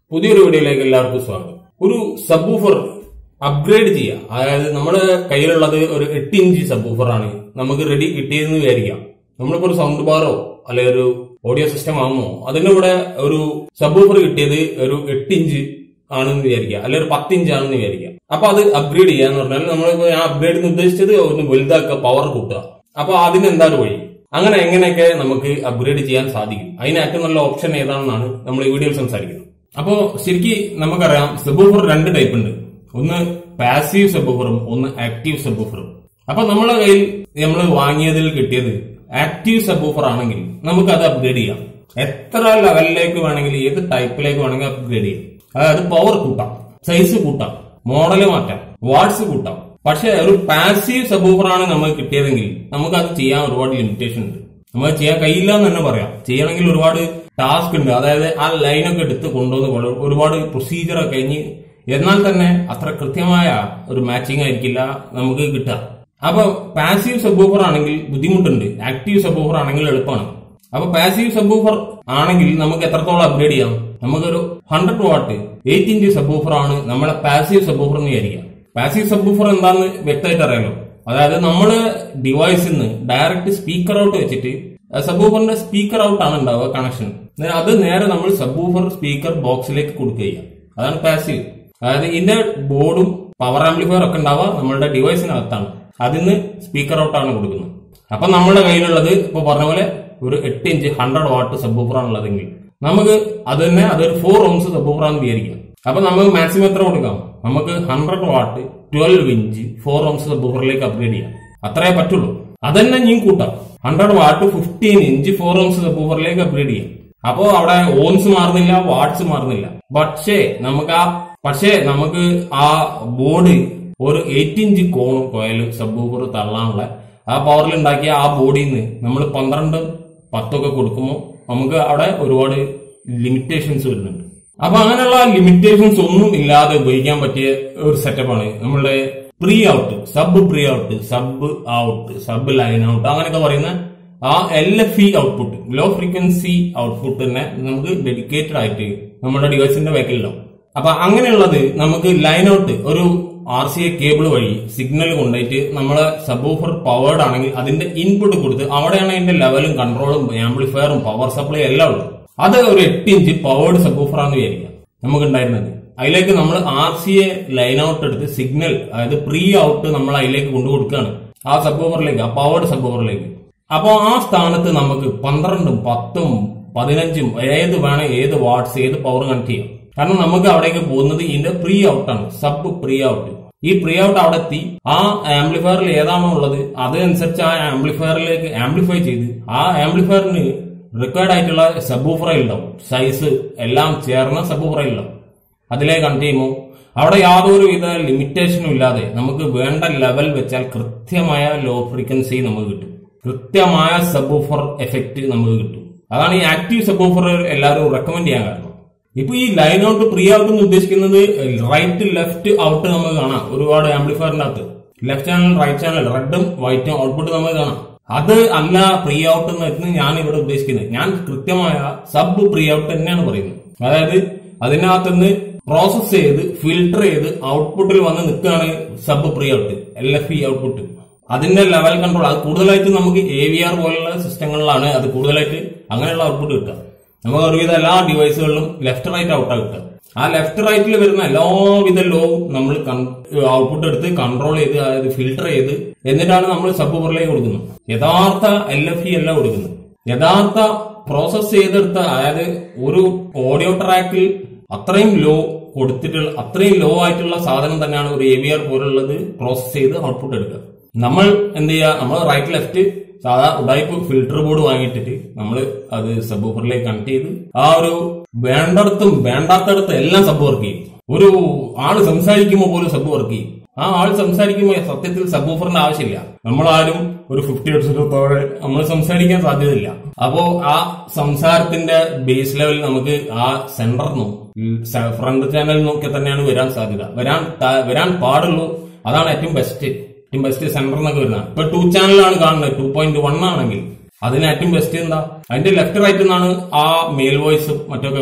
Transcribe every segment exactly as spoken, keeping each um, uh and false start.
പുതിയൊരു വീഡിയോയിലേക്ക് എല്ലാവർക്കും സ്വാഗതം. ഒരു സബ്വൂഫർ അപ്ഗ്രേഡ് ചെയ്യുക, അതായത് നമ്മുടെ കയ്യിലുള്ളത് ഒരു എട്ട് ഇഞ്ച് സബ്വൂഫർ ആണ് നമുക്ക് റെഡി കിട്ടിയതെന്ന് വിചാരിക്കാം. നമ്മളിപ്പോ ഒരു സൗണ്ട് ബാറോ അല്ലെങ്കിൽ ഒരു ഓഡിയോ സിസ്റ്റം വാങ്ങുമോ, അതിന്റെ കൂടെ ഒരു സബ്വൂഫർ കിട്ടിയത് ഒരു എട്ട് ഇഞ്ച് ആണെന്ന് വിചാരിക്കുക, അല്ലെങ്കിൽ ഒരു പത്ത് ഇഞ്ച് ആണെന്ന് വിചാരിക്കുക. അപ്പൊ അത് അപ്ഗ്രേഡ് ചെയ്യാന്ന് പറഞ്ഞാൽ നമ്മളിപ്പോ ഞാൻ അപ്ഗ്രേഡ് എന്ന് ഉദ്ദേശിച്ചത് ഒന്ന് വലുതാക്കുക, പവർ കൂട്ടുക. അപ്പൊ അതിനെന്താണ് വഴി? അങ്ങനെ എങ്ങനെയൊക്കെ നമുക്ക് അപ്ഗ്രേഡ് ചെയ്യാൻ സാധിക്കും, അതിന് ഏറ്റവും നല്ല ഓപ്ഷൻ ഏതാണെന്നാണ് നമ്മൾ ഈ വീഡിയോയിൽ സംസാരിക്കുന്നത്. അപ്പോ ശരിക്കും നമുക്കറിയാം, സബ്വൂഫർ രണ്ട് ടൈപ്പ് ഉണ്ട്. ഒന്ന് പാസീവ് സബ്വൂഫറും ഒന്ന് ആക്റ്റീവ് സബ്വൂഫറും. അപ്പൊ നമ്മളെ കയ്യിൽ നമ്മൾ വാങ്ങിയതിൽ കിട്ടിയത് ആക്റ്റീവ് സബ്വൂഫർ ആണെങ്കിൽ നമുക്ക് അത് അപ്ഗ്രേഡ് ചെയ്യാം. എത്ര ലെവലിലേക്ക് വേണമെങ്കിൽ, ഏത് ടൈപ്പിലേക്ക് വേണമെങ്കിൽ അപ്ഗ്രേഡ് ചെയ്യാം. അതായത് പവർ കൂട്ടാം, സൈസ് കൂട്ടാം, മോഡല് മാറ്റാം, വാട്ട്സ് കൂട്ടാം. പക്ഷെ ഒരു പാസീവ് സബ്വൂഫർ ആണ് നമുക്ക് കിട്ടിയതെങ്കിൽ നമുക്ക് അത് ചെയ്യാൻ ഒരുപാട് ലിമിറ്റേഷൻ ഉണ്ട്. നമുക്ക് ചെയ്യാൻ കഴിയില്ല എന്ന് തന്നെ പറയാം. ചെയ്യണമെങ്കിൽ ഒരുപാട് ടാസ്ക് ഉണ്ട്. അതായത് ആ ലൈനൊക്കെ എടുത്ത് കൊണ്ടുവന്ന് ഒരുപാട് പ്രൊസീജിയറൊക്കെ കഴിഞ്ഞ്, എന്നാൽ തന്നെ അത്ര കൃത്യമായ ഒരു മാച്ചിങ് ആയിരിക്കില്ല നമുക്ക് കിട്ടുക. അപ്പൊ പാസീവ് സബ്വൂഫർ ആണെങ്കിൽ ബുദ്ധിമുട്ടുണ്ട്, ആക്റ്റീവ് സബ്വൂഫർ ആണെങ്കിൽ എളുപ്പമാണ്. അപ്പൊ പാസീവ് സബ്വൂഫർ ആണെങ്കിൽ നമുക്ക് എത്രത്തോളം അപ്ഗ്രേഡ് ചെയ്യാം? നമുക്കൊരു hundred watt eight inch subwoofer ആണ് നമ്മളെ പാസീവ് സബ്വൂഫർ എന്ന് വിചാരിക്കാം. പാസീവ് സബ്വൂഫർ എന്താണെന്ന് വ്യക്തമായിട്ട് അറിയാലോ. അതായത് നമ്മുടെ ഡിവൈസിൽ നിന്ന് ഡയറക്റ്റ് സ്പീക്കർ ഔട്ട് വെച്ചിട്ട്, സബ്വൂഫറിന്റെ സ്പീക്കർ ഔട്ട് ആണ് ഉണ്ടാവുക കണക്ഷൻ, അത് നേരെ നമ്മൾ സബ്വൂഫർ സ്പീക്കർ ബോക്സിലേക്ക് കൊടുക്കുക. അതാണ് പാസീവ്. അതായത് ഇതിന്റെ ബോർഡും പവർ ആംപ്ലിഫയർ ഒക്കെ ഉണ്ടാവുക നമ്മളുടെ ഡിവൈസിനകത്താണ്, അതിന് സ്പീക്കർ ഔട്ട് ആണ് കൊടുക്കുന്നത്. അപ്പൊ നമ്മുടെ കയ്യിലുള്ളത് ഇപ്പൊ പറഞ്ഞ പോലെ ഒരു എട്ട് ഇഞ്ച് ഹൺഡ്രഡ് വാട്ട് സബ്വൂഫർ ആണുള്ളതെങ്കിൽ നമുക്ക് അത് തന്നെ അതൊരു ഫോർ ഓംസ് സബ്വൂഫർ ആണെന്ന് വിചാരിക്കാം. അപ്പൊ നമുക്ക് മാക്സിമം എത്ര കൊടുക്കാം? നമുക്ക് hundred watt twelve inch four ohms സബ്വൂഫറിലേക്ക് അപ്ഗ്രേഡ് ചെയ്യാം. അത്രേ പറ്റുള്ളൂ. അതന്നെ നീ കൂട്ടാം, hundred watt fifteen inch four ohms സബ്വൂഫറിലേക്ക് അപ്ഗ്രേഡ് ചെയ്യാം. അപ്പോ അവിടെ ഓംസ് മാറുന്നില്ല, വാട്ട്സ് മാറുന്നില്ല. പക്ഷേ നമുക്ക് ആ പക്ഷേ നമുക്ക് ആ ബോർഡ് ഒരു എയ്റ്റ് ഇഞ്ച് കോണും കോയിലും സബ്വൂഫർ തള്ളാനുള്ള ആ പവറിൽ ഉണ്ടാക്കിയ ആ ബോഡിയിൽ നിന്ന് നമ്മൾ പന്ത്രണ്ട് പത്തൊക്കെ കൊടുക്കുമ്പോൾ നമുക്ക് അവിടെ ഒരുപാട് ലിമിറ്റേഷൻസ് വരുന്നുണ്ട്. അപ്പൊ അങ്ങനെയുള്ള ലിമിറ്റേഷൻസ് ഒന്നും ഇല്ലാതെ ഉപയോഗിക്കാൻ പറ്റിയ ഒരു സെറ്റപ്പാണ് നമ്മളുടെ pre out, sub pre out, sub out, sub line out, അങ്ങനെയൊക്കെ പറയുന്ന ആ L F E output, low frequency output തന്നെ നമുക്ക് ഡെഡിക്കേറ്റഡ് ആയിട്ട് നമ്മുടെ ഡിവൈസിന്റെ ബാക്കിലുണ്ടാവും. അപ്പൊ അങ്ങനെയുള്ളത് നമുക്ക് ലൈൻ ഔട്ട് ഒരു ആർ സി എ കേബിൾ വഴി സിഗ്നൽ കൊണ്ടുപോയിട്ട് നമ്മളെ സബ്വൂഫർ പവേർഡ് ആണെങ്കിൽ അതിന്റെ ഇൻപുട്ട് കൊടുത്ത് അവിടെയാണ് അതിന്റെ ലെവലും കൺട്രോളും ആംപ്ലിഫയറും പവർ സപ്ലൈ എല്ലാം ഉള്ളത്. അത് ഒരു എട്ട് ഇഞ്ച് പവേർഡ് സബ്വൂഫർ ആണെന്ന് വിചാരിക്കാം നമുക്ക് ഉണ്ടായിരുന്നത്. അതിലേക്ക് നമ്മൾ R C A line out എടുത്ത് സിഗ്നൽ, അതായത് പ്രീ ഔട്ട് നമ്മൾ അതിലേക്ക് കൊണ്ടു കൊടുക്കുകയാണ് ആ സബ്വൂഫറിലേക്ക്, ആ പവേർഡ് സബ്വൂഫറിലേക്ക്. അപ്പൊ ആ സ്ഥാനത്ത് നമുക്ക് പന്ത്രണ്ടും പത്തും പതിനഞ്ചും ഏത് വേണം, ഏത് വാട്ട്സ്, ഏത് പവർ കണക്ട് ചെയ്യാം. കാരണം നമുക്ക് അവിടേക്ക് പോകുന്നത് ഇതിന്റെ പ്രീ ഔട്ടാണ്, സബ് പ്രീ ഔട്ട്. ഈ പ്രീ ഔട്ട് അവിടെ എത്തി ആ ആംപ്ലിഫയറിൽ ഏതാണോ ഉള്ളത് അതനുസരിച്ച് ആ ആംപ്ലിഫയറിലേക്ക് ആംപ്ലിഫൈ ചെയ്ത് ആ ആംപ്ലിഫയറിന് റിക്വയർഡ് ആയിട്ടുള്ള സബ്വൂഫറേ ഉണ്ടാവും, സൈസ് എല്ലാം ചേർന്ന സബ്വൂഫറേ ഉണ്ടാവും. അതിലേക്ക് കണക്ട് ചെയ്യുമ്പോൾ അവിടെ യാതൊരു വിധ ലിമിറ്റേഷനും ഇല്ലാതെ നമുക്ക് വേണ്ട ലെവൽ വെച്ചാൽ കൃത്യമായ ലോ ഫ്രീക്വൻസി നമുക്ക് കിട്ടും, കൃത്യമായ സബ്വൂഫർ എഫക്ട് നമുക്ക് കിട്ടും. അതാണ് ഈ ആക്റ്റീവ് സബ്വൂഫർ എല്ലാവരും റെക്കമെൻഡ് ചെയ്യാൻ കാരണം. ഇപ്പൊ ഈ ലൈൻ ഔട്ട് പ്രീ ഔട്ട് എന്ന് ഉദ്ദേശിക്കുന്നത് റൈറ്റ് ലെഫ്റ്റ് ഔട്ട് നമുക്ക് കാണാം. ഒരുപാട് ആംപ്ലിഫയറിന്റെ അകത്ത് ലെഫ്റ്റ് ചാനൽ, റൈറ്റ് ചാനൽ, റെഡും വൈറ്റും ഔട്ട്പുട്ട് നമുക്ക് കാണാം. അത് അല്ല പ്രീ ഔട്ട് എന്ന് ഞാൻ ഇവിടെ ഉദ്ദേശിക്കുന്നത്. ഞാൻ കൃത്യമായ സബ് പ്രീ ഔട്ട് തന്നെയാണ് പറയുന്നത്. അതായത് അതിനകത്തുനിന്ന് പ്രോസസ് ചെയ്ത് ഫിൽട്ടർ ചെയ്ത് ഔട്ട്പുട്ടിൽ വന്ന് നിൽക്കുകയാണ് sub pre out, L F E output. അതിന്റെ ലെവൽ കൺട്രോൾ അത് കൂടുതലായിട്ട് നമുക്ക് എ വി ആർ പോലുള്ള സിസ്റ്റങ്ങളിലാണ് അത് കൂടുതലായിട്ട് അങ്ങനെയുള്ള ഔട്ട്പുട്ട് കിട്ടുക. നമുക്ക് ഒരുവിധ എല്ലാ ഡിവൈസുകളിലും ലെഫ്റ്റ് റൈറ്റ് ഔട്ടാണ് കിട്ടുക. ആ ലെഫ്റ്റ് റൈറ്റിൽ വരുന്ന എല്ലാവിധ ലോവും നമ്മൾ ഔട്ട്പുട്ട് എടുത്ത് കൺട്രോൾ ചെയ്ത്, അതായത് ഫിൽട്ടർ ചെയ്ത്, എന്നിട്ടാണ് നമ്മൾ സബ്വൂഫറിലേക്ക് കൊടുക്കുന്നത്. യഥാർത്ഥ എൽ എഫ് ഇ അല്ല കൊടുക്കുന്നത്. യഥാർത്ഥ പ്രോസസ് ചെയ്തെടുത്ത, അതായത് ഒരു ഓഡിയോ ട്രാക്കിൽ അത്രയും ലോ കൊടുത്തിട്ടുള്ള, അത്രയും ലോ ആയിട്ടുള്ള സാധനം തന്നെയാണ് ഒരു എ വി ആർ പോലുള്ളത് പ്രോസസ് ചെയ്ത് ഔട്ട്പുട്ട് എടുക്കുക. നമ്മൾ എന്ത് ചെയ്യുക? നമ്മൾ റൈറ്റ് ലെഫ്റ്റ് സാധാ ഉടായ്പ ഫിൽട്ടർ ബോർഡ് വാങ്ങിയിട്ടിട്ട് നമ്മൾ അത് സബ്വൂഫറിലേക്ക് കണക്ട് ചെയ്ത് ആ ഒരു വേണ്ടടത്തും വേണ്ടാത്തടത്തും എല്ലാം സബ് വർക്ക് ചെയ്യും. ഒരു ആള് സംസാരിക്കുമ്പോൾ പോലും സബ് വർക്ക് ചെയ്യും. ആ ആള് സംസാരിക്കുമ്പോൾ സത്യത്തിൽ സബ്വൂഫറിന്റെ ആവശ്യമില്ല. നമ്മളാരും ഒരു ഫിഫ്റ്റി ഹെർട്സിനോടെ നമ്മൾ സംസാരിക്കാൻ സാധ്യതയില്ല. അപ്പോ ആ സംസാരത്തിന്റെ ബേസ് ലെവലിൽ നമുക്ക് ആ സെന്ററിനും ഫ്രണ്ട് ചാനലിൽ നിന്നൊക്കെ തന്നെയാണ് വരാൻ സാധ്യത, വരാൻ വരാൻ പാടുള്ളൂ. അതാണ് ഏറ്റവും ബെസ്റ്റ് ഏറ്റവും ബെസ്റ്റ് സെന്റർ എന്നൊക്കെ വരുന്നത്. ഇപ്പൊ ടു ചാനലാണ് കാണുന്നത്, ടു പോയിന്റ് വൺ ആണെങ്കിൽ അതിന് ഏറ്റവും ബെസ്റ്റ് എന്താ? അതിന്റെ ലെഫ്റ്റ് റൈറ്റ് നിന്നാണ് ആ മെയിൽ വോയിസും മറ്റൊക്കെ വരാൻ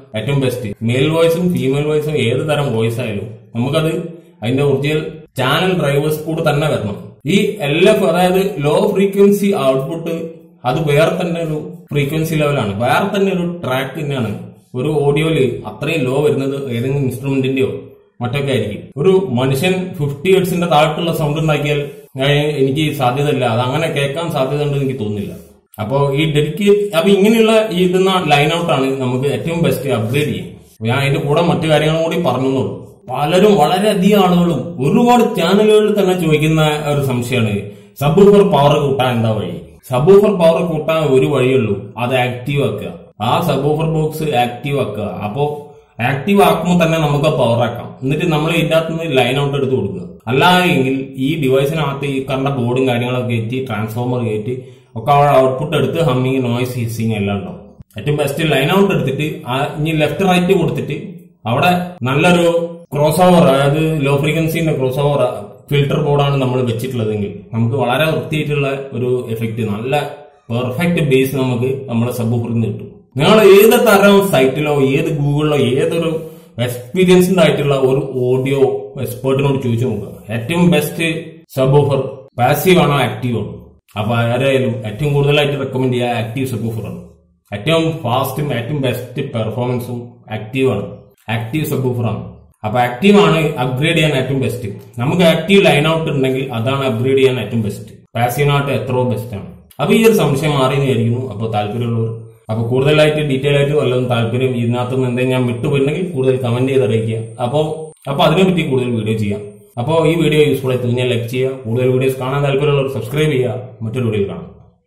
ഏറ്റവും ബെസ്റ്റ്. മെയിൽ വോയിസും ഫീമെയിൽ വോയിസും ഏത് തരം വോയിസ് ആയാലും നമുക്കത് അതിന്റെ ഒറിജിനൽ ചാനൽ ഡ്രൈവേഴ്സ് കൂടെ തന്നെ വരണം. ഈ എൽ എഫ് അതായത് ലോ ഫ്രീക്വൻസി ഔട്ട്പുട്ട് അത് വേറെ തന്നെ ഒരു ഫ്രീക്വൻസി ലെവലാണ്, വേറെ തന്നെ ഒരു ട്രാക്ക് തന്നെയാണ്. ഒരു ഓഡിയോയില് അത്രയും ലോ വരുന്നത് ഏതെങ്കിലും ഇൻസ്ട്രുമെന്റിന്റെയോ മറ്റൊക്കെ ആയിരിക്കും. ഒരു മനുഷ്യൻ ഫിഫ്റ്റി ഹെർട്സിന്റെ താഴത്തുള്ള സൗണ്ട് ഉണ്ടാക്കിയാൽ എനിക്ക് സാധ്യതയില്ല, അത് അങ്ങനെ കേൾക്കാൻ സാധ്യത ഉണ്ടെന്ന് എനിക്ക് തോന്നുന്നില്ല. അപ്പോ ഈ ഡെഡിക്കേറ്റ് അപ്പൊ ഇങ്ങനെയുള്ള ഈ ഇതുന്ന ലൈൻ ഔട്ടാണ് നമുക്ക് ഏറ്റവും ബെസ്റ്റ് അപ്ഗ്രേഡ് ചെയ്യും. ഞാൻ അതിന്റെ കൂടെ മറ്റു കാര്യങ്ങളും കൂടി പറഞ്ഞുള്ളൂ. പലരും വളരെയധികം ആളുകളും ഒരുപാട് ചാനലുകളിൽ തന്നെ ചോദിക്കുന്ന ഒരു സംശയമാണ് സബ്വൂഫർ പവർ കൂട്ടാൻ എന്താ വഴി. സബ്വൂഫർ പവർ കൂട്ടാൻ ഒരു വഴിയുള്ളൂ, അത് ആക്റ്റീവ് ആക്കുക. ആ സബ്വൂഫർ ബോക്സ് ആക്റ്റീവ് ആക്കുക. അപ്പോ ആക്റ്റീവ് ആക്കുമ്പോൾ തന്നെ നമുക്ക് പവർ ആക്കാം. എന്നിട്ട് നമ്മൾ ഇതിന്റെ അകത്ത് നിന്ന് ലൈൻ ഔട്ട് എടുത്ത് കൊടുക്കുക. അല്ലായെങ്കിൽ ഈ ഡിവൈസിനകത്ത് ഈ കണ്ട ബോർഡും കാര്യങ്ങളൊക്കെ കയറ്റി ട്രാൻസ്ഫോമർ കയറ്റി ഒക്കെ ഔട്ട്പുട്ട് എടുത്ത് ഹമ്മിങ് നോയ്സ് ഹിസ്സിങ് എല്ലാം ഉണ്ടാവും. ഏറ്റവും ബെസ്റ്റ് ലൈൻ ഔട്ട് എടുത്തിട്ട് ഇനി ലെഫ്റ്റ് റൈറ്റ് കൊടുത്തിട്ട് അവിടെ നല്ലൊരു ക്രോസ് ഓവർ, അതായത് ലോ ഫ്രീക്വൻസിന്റെ ക്രോസ് ഓവർ ഫിൽട്ടർ ബോർഡാണ് നമ്മൾ വെച്ചിട്ടുള്ളതെങ്കിൽ നമുക്ക് വളരെ വൃത്തിയായിട്ടുള്ള ഒരു എഫക്റ്റ്, നല്ല പെർഫെക്റ്റ് ബേസ് നമുക്ക് നമ്മുടെ സബ്വൂഫറിൽ നിന്ന് കിട്ടും. നിങ്ങൾ ഏത് തരം സൈറ്റിലോ ഏത് ഗൂഗിളിലോ ഏതൊരു എക്സ്പീരിയൻസ്ഡ് ആയിട്ടുള്ള ഒരു ഓഡിയോ എക്സ്പേർട്ടിനോട് ചോദിച്ചു നോക്കുക, ഏറ്റവും ബെസ്റ്റ് സബ്വൂഫർ പാസീവ് ആണോ ആക്റ്റീവ് ആണോ. അപ്പൊ ആരായാലും ഏറ്റവും കൂടുതലായിട്ട് റെക്കമെൻഡ് ചെയ്യുക ആക്റ്റീവ് സബ്വൂഫറാണ്. ഏറ്റവും ഫാസ്റ്റും ഏറ്റവും ബെസ്റ്റ് പെർഫോമൻസും ആക്റ്റീവ് ആണ്, ആക്റ്റീവ് സബ്വൂഫറാണ്. അപ്പൊ ആക്റ്റീവ് ആണ് അപ്ഗ്രേഡ് ചെയ്യാൻ ഏറ്റവും ബെസ്റ്റ്. നമുക്ക് ആക്റ്റീവ് ലൈൻ ഔട്ട് ഉണ്ടെങ്കിൽ അതാണ് അപ്ഗ്രേഡ് ചെയ്യാൻ ഏറ്റവും ബെസ്റ്റ്. പാസീവിനായിട്ട് എത്രയോ ബെസ്റ്റ് ആണ്. അപ്പൊ ഈ ഒരു സംശയം മാറിയെന്ന് വിചാരിക്കുന്നു. അപ്പൊ താല്പര്യമുള്ളവർ അപ്പൊ കൂടുതലായിട്ട് ഡീറ്റെയിൽ ആയിട്ട് വല്ലതും താല്പര്യം ഇതിനകത്തുനിന്ന് എന്തെങ്കിലും ഞാൻ വിട്ടുപോയിട്ടുണ്ടെങ്കിൽ കൂടുതൽ കമന്റ് ചെയ്ത് അറിയിക്കുക. അപ്പോ അപ്പൊ അതിനെപ്പറ്റി കൂടുതൽ വീഡിയോ ചെയ്യാം. അപ്പോൾ ഈ വീഡിയോ യൂസ്ഫുൾ ആയി തോന്നിയാൽ ലൈക്ക് ചെയ്യുക. കൂടുതൽ വീഡിയോസ് കാണാൻ താല്പര്യമുള്ളവർ സബ്സ്ക്രൈബ് ചെയ്യുക. മറ്റൊരു വീഡിയോ കാണാം.